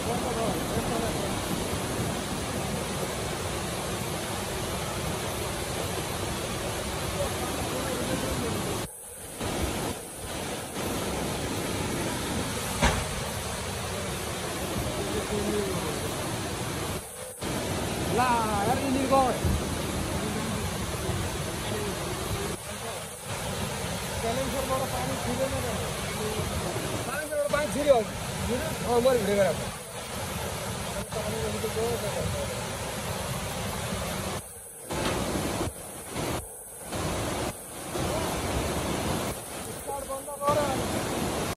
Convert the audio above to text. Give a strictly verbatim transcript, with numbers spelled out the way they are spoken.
Lah, यार ini kau. Silencer बड़ा पानी छीले ना रे. Silencer बड़ा पानी छीले हो. Oh, मर गया.